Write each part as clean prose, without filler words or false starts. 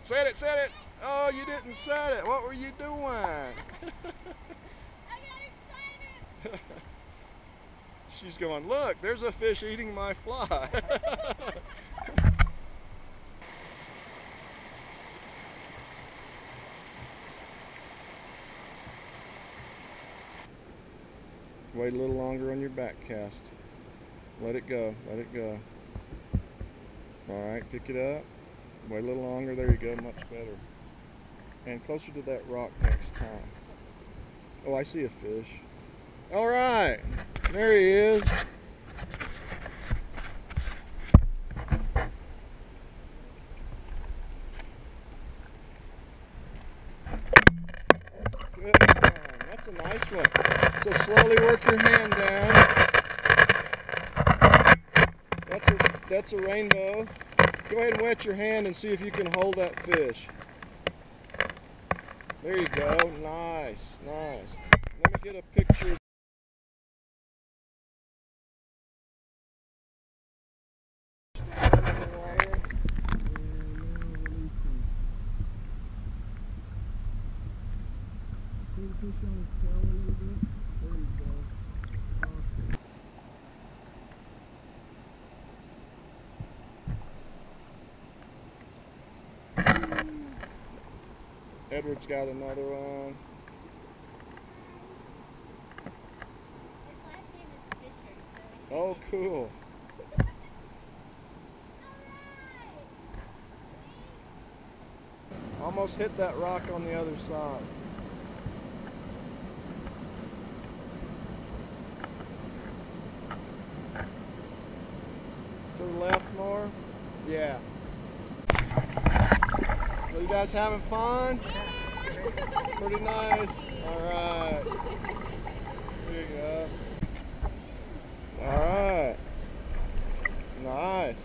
Set it, set it. Oh, you didn't set it. What were you doing? I got excited. She's going, look, there's a fish eating my fly. Wait a little longer on your back cast. Let it go, let it go. Alright, pick it up. Wait a little longer, there you go, much better. And closer to that rock next time. Oh, I see a fish. Alright, there he is. Good one. That's a nice one. So slowly work your hand down. That's a rainbow. Go ahead and wet your hand and see if you can hold that fish. There you go. Nice, nice. Let me get a picture. Edward's got another one. His last name is Fisher, so Oh, cool. Almost hit that rock on the other side. To the left more? Yeah. So you guys having fun? Pretty nice. Alright. There you go. Alright. Nice.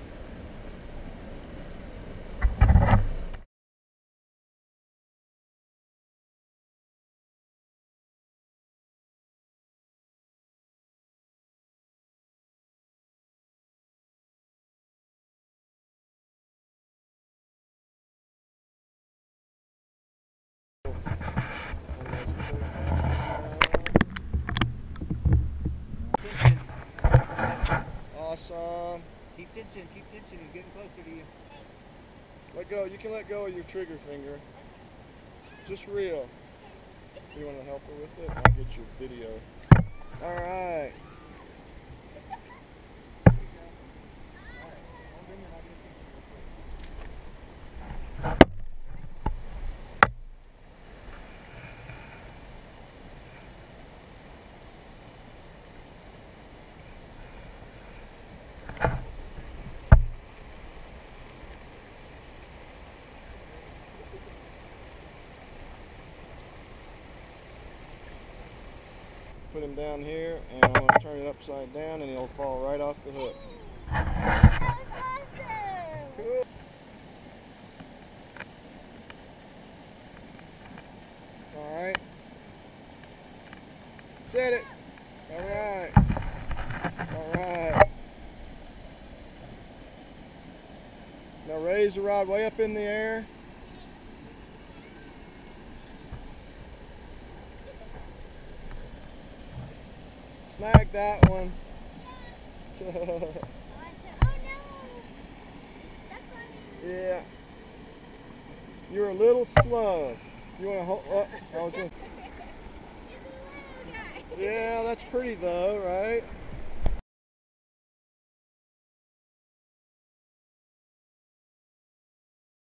Awesome. Keep tension, he's getting closer to you. Let go. You can let go of your trigger finger. Just reel. You want to help her with it? I'll get your video. All right. Put him down here, and I'm going to turn it upside down, and he'll fall right off the hook. that was awesome. Cool. All right. Set it. All right. All right. Now raise the rod way up in the air. Snag that one. Oh no! Stuck on me. Yeah. You're a little slow. You want to hold up? I was gonna... He's a little guy. Yeah, that's pretty though, right?